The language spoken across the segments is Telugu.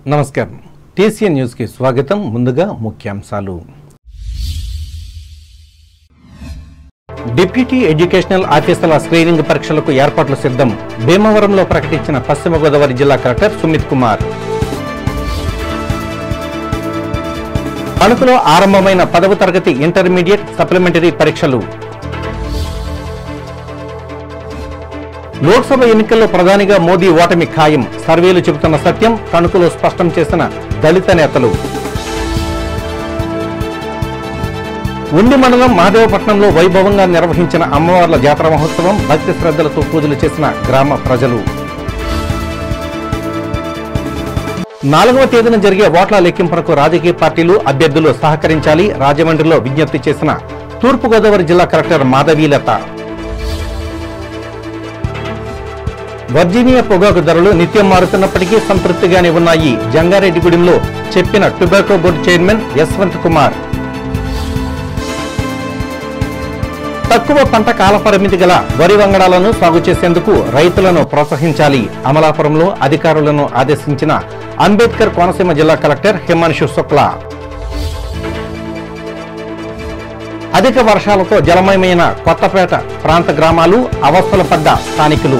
నమస్కారం టీసీఎన్ న్యూస్ కి స్వాగతం ముందుగా ముఖ్యాంశాలు డిప్యూటీ ఎడ్యుకేషనల్ ఆఫీసర్ల స్క్రీనింగ్ పరీక్షలకు ఏర్పాట్లు సిద్ధం భీమవరంలో ప్రకటించిన పశ్చిమ గోదావరి జిల్లా కలెక్టర్ సుమిత్ కుమార్ తణుకులో ఆరంభమైన 10వ తరగతి ఇంటర్మీడియట్ సప్లిమెంటరీ పరీక్షలు లోక్సభ ఎన్నికల్లో ప్రధానిగా మోదీ ఓటమి ఖాయం సర్వేలు చెబుతున్న సత్యం తణుకులో స్పష్టం చేసిన దళిత నేతలు ఉండి మండలం మహదేవపట్నంలో వైభవంగా నిర్వహించిన అమ్మవార్ల జాతర మహోత్సవం భక్తి శ్రద్ధలతో పూజలు చేసిన గ్రామ ప్రజలు 4వ తేదీన జరిగే ఓట్ల లెక్కింపునకు రాజకీయ పార్టీలు అభ్యర్థులు సహకరించాలి రాజమండ్రిలో విజ్ఞప్తి చేసిన తూర్పుగోదావరి జిల్లా కలెక్టర్ మాధవీలత వర్జీనియా పొగాకు ధరలు నిత్యం మారుతున్నప్పటికీ సంతృప్తిగానే ఉన్నాయి జంగారెడ్డిగూడెంలో చెప్పిన tobacco board chairman Yashwant Kumar తక్కువ పంట కాల పరిమితి గల వరి వంగడాలను సాగు చేసేందుకు రైతులను ప్రోత్సహించాలి అమలాపురంలో అధికారులను ఆదేశించిన అంబేద్కర్ కోనసీమ జిల్లా కలెక్టర్ హిమాంశు శుక్లా అధిక వర్షాలతో జలమయమైన కొత్తపేట ప్రాంత గ్రామాలు అవస్థలు పడ్డ స్థానికులు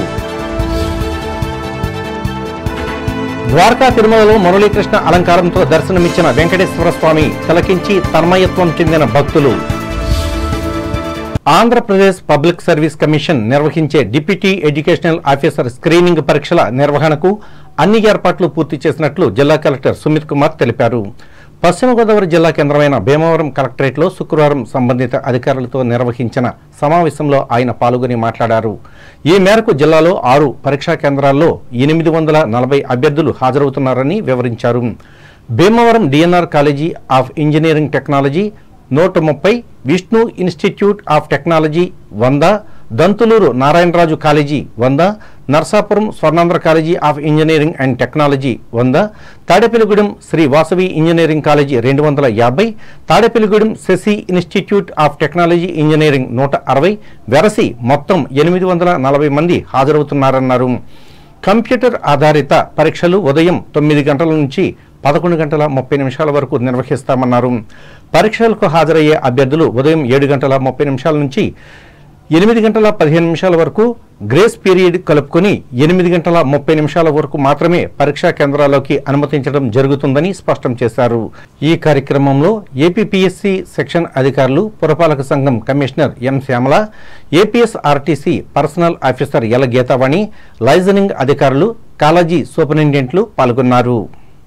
ద్వారకా తిరుమలలో మురళీకృష్ణ అలంకారంతో దర్శనమిచ్చిన వెంకటేశ్వర స్వామి తిలకించి తన్మయత్వం చెందిన భక్తులు ఆంధ్రప్రదేశ్ పబ్లిక్ సర్వీస్ కమిషన్ నిర్వహించే డిప్యూటీ ఎడ్యుకేషనల్ ఆఫీసర్ స్క్రీనింగ్ పరీక్షల నిర్వహణకు అన్ని ఏర్పాట్లు పూర్తి చేసినట్లు జిల్లా కలెక్టర్ సుమిత్ కుమార్ తెలిపారు పశ్చిమ గోదావరి జిల్లా కేంద్రమైన భీమవరం కలెక్టరేట్లో శుక్రవారం సంబంధిత అధికారులతో నిర్వహించిన సమావేశంలో ఆయన పాల్గొని మాట్లాడారు ఈ మేరకు జిల్లాలో 6 పరీక్షా కేంద్రాల్లో 840 అభ్యర్థులు హాజరవుతున్నారని వివరించారు Bhimavaram DNR college of engineering technology 130 Vishnu institute of technology 100 Dantuluru Narayanaraju college 100 Narsapuram Swarnandhra college of engineering and technology 100 Tadepalligudem Sri Vasavi engineering college 250 Tadepalligudem Sasi institute of technology engineering 160 వెరసి మొత్తం 840 మంది హాజరవుతున్నారన్నారు కంప్యూటర్ ఆధారిత పరీక్షలు ఉదయం 9 గంటల నుంచి 11 గంటల 30 నిమిషాల వరకు నిర్వహిస్తామన్నారు పరీక్షలకు హాజరయ్యే అభ్యర్థులు ఉదయం 7 గంటల 30 నిమిషాల నుంచి 8 గంటల 15 నిమిషాల వరకు గ్రేస్ పీరియడ్ కలుపుకొని 8 గంటల 30 నిమిషాల వరకు మాత్రమే పరీక్షా కేంద్రాల్లోకి అనుమతించడం జరుగుతుందని స్పష్టం చేశారు ఈ కార్యక్రమంలో ఏపీపీఎస్సీ సెక్షన్ అధికారులు పురపాలక సంఘం commissioner N Shyamala APSRTC personnel officer ఎల గీతావాణి లైజనింగ్ అధికారులు కాలేజీ సూపరింటెండెంట్లు పాల్గొన్నారు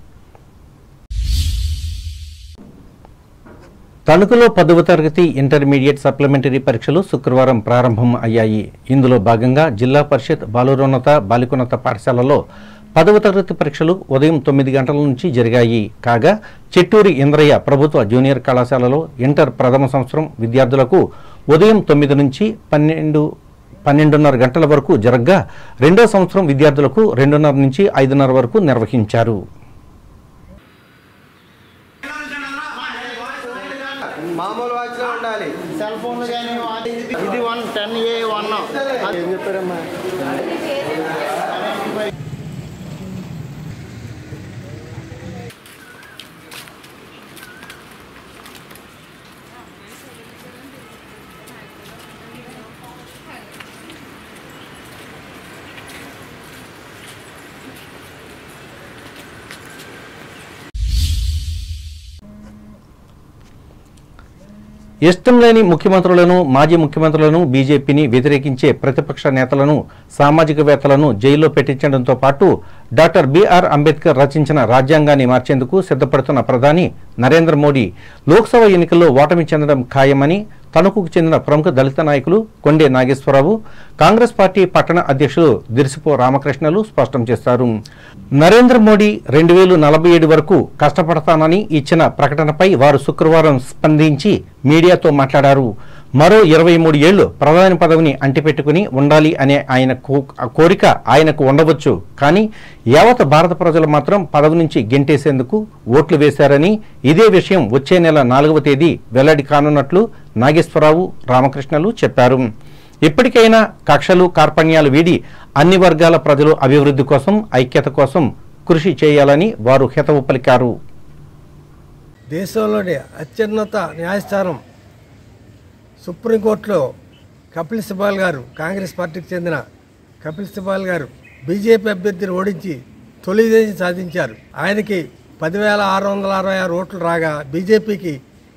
తణుకులో 10వ తరగతి ఇంటర్మీడియట్ సప్లిమెంటరీ పరీక్షలు శుక్రవారం ప్రారంభం అయ్యాయి ఇందులో భాగంగా జిల్లా పరిషత్ బాలురోన్నత బాలికోన్నత పాఠశాలలో 10వ తరగతి పరీక్షలు ఉదయం 9 గంటల నుంచి జరిగాయి కాగా చెట్టూరి ఇంద్రయ్య ప్రభుత్వ జూనియర్ కళాశాలలో ఇంటర్ ప్రథమ సంవత్సరం విద్యార్థులకు ఉదయం 9 నుంచి 12:30 గంటల వరకు జరగ్గా రెండో సంవత్సరం విద్యార్థులకు 2:30 నుంచి 5:30 వరకు నిర్వహించారు మామూలు వాచ్లో ఉండాలి సెల్ ఫోన్లు కానీ ఇది 10A1 ఏం చెప్పారమ్మా ఇష్టం లేని ముఖ్యమంత్రులను మాజీ ముఖ్యమంత్రులను బీజేపీని వ్యతిరేకించే ప్రతిపక్ష నేతలను సామాజికవేత్తలను జైల్లో పెట్టించడంతో పాటు డాక్టర్ బిఆర్ అంబేద్కర్ రచించిన రాజ్యాంగాన్ని మార్చేందుకు సిద్ధపడుతున్న ప్రధాని నరేంద్ర మోడీ లోక్సభ ఎన్నికల్లో ఓటమి చెందడం ఖాయమని తణుకుకు చెందిన ప్రముఖ దళిత నాయకులు కొండే నాగేశ్వరరావు కాంగ్రెస్ పార్టీ పట్టణ అధ్యక్షులు దిరిసిపో రామకృష్ణలు స్పష్టం చేశారు నరేంద్ర మోడీ 2047 వరకు కష్టపడతానని ఇచ్చిన ప్రకటనపై వారు శుక్రవారం స్పందించి మీడియాతో మాట్లాడారు మరో 23 ఏళ్లు ప్రధాని పదవిని అంటిపెట్టుకుని ఉండాలి అనే ఆయన కోరిక ఆయనకు ఉండవచ్చు కానీ యావత్ భారత ప్రజలు మాత్రం పదవి నుంచి గెంటేసేందుకు ఓట్లు వేశారని ఇదే విషయం వచ్చే నెల 4వ తేదీ వెల్లడి కానున్నట్లు నాగేశ్వరరావు రామకృష్ణలు చెప్పారు ఇప్పటికైనా కక్షలు కార్పణ్యాలు వీడి అన్ని వర్గాల ప్రజలు అభివృద్ధి కోసం ఐక్యత కోసం కృషి చేయాలని వారు హితవు పలికారు. దేశంలోని అత్యున్నత న్యాయస్థానం సుప్రీంకోర్టులో కపిల్ సిబాల్ గారు, కాంగ్రెస్ పార్టీకి చెందిన కపిల్ సిబాల్ గారు బీజేపీ అభ్యర్థిని ఓడించి తొలి విజయం సాధించారు. ఆయనకి 10,666 ఓట్లు రాగా బీజేపీకి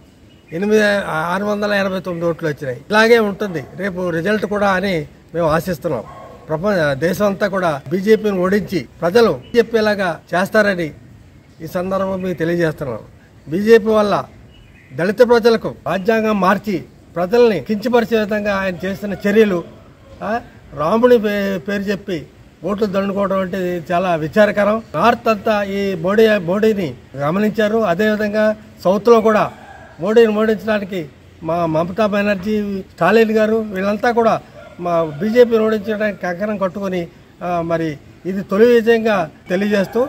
689 ఓట్లు వచ్చినాయి. ఇలాగే ఉంటుంది రేపు రిజల్ట్ కూడా అని మేము ఆశిస్తున్నాం. దేశం అంతా కూడా బీజేపీని ఓడించి ప్రజలు చెప్పేలాగా చేస్తారని ఈ సందర్భంగా మీకు తెలియజేస్తున్నాం. బీజేపీ వల్ల దళిత ప్రజలకు రాజ్యాంగం మార్చి ప్రజల్ని కించపరిచే విధంగా ఆయన చేస్తున్న చర్యలు, రాముడి పేరు చెప్పి ఓట్లు దండుకోవడం అంటే చాలా విచారకరం. నార్త్ అంతా ఈ మోడీని గమనించారు. అదేవిధంగా సౌత్లో కూడా మోడీని ఓడించడానికి మా మమతా బెనర్జీ, స్టాలిన్ గారు వీళ్ళంతా కూడా మా బీజేపీని ఓడించడానికి కంకణం కట్టుకొని మరి ఇది తొలి విజయంగా తెలియజేస్తూ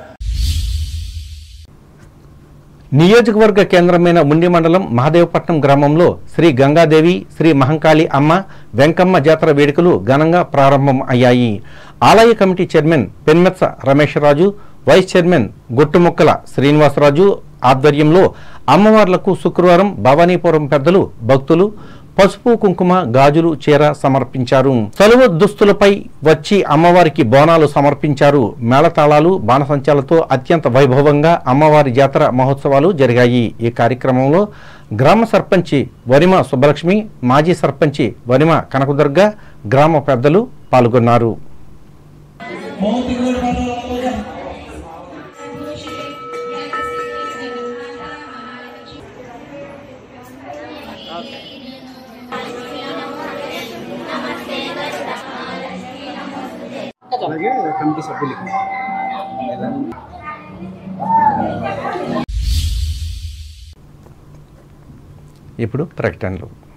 నియోజకవర్గ కేంద్రమైన ఉండి మండలం మహదేవపట్నం గ్రామంలో శ్రీ గంగాదేవి, శ్రీ మహంకాళి అమ్మ, వెంకమ్మ జాతర వేడుకలు ఘనంగా ప్రారంభం అయ్యాయి. ఆలయ committee chairman Penmetsa Rameswararaju, vice chairman Guttumukkala Srinivasaraju ఆధ్వర్యంలో అమ్మవార్లకు శుక్రవారం భవానీపురం పెద్దలు, భక్తులు పసుపు, కుంకుమ, గాజులు, చీర సమర్పించారు. సెలవు దుస్తులపై వచ్చి అమ్మవారికి బోనాలు సమర్పించారు. మేళతాళాలు, బాణసంచాలతో అత్యంత వైభవంగా అమ్మవారి జాతర మహోత్సవాలు జరిగాయి. ఈ కార్యక్రమంలో గ్రామ సర్పంచి వరిమ సుబ్బలక్ష్మి, మాజీ సర్పంచి వరిమ కనకదుర్గ, గ్రామ పెద్దలు పాల్గొన్నారు. అలాగే కమిటీ సభ్యులకి ఇప్పుడు ప్రకటనలు.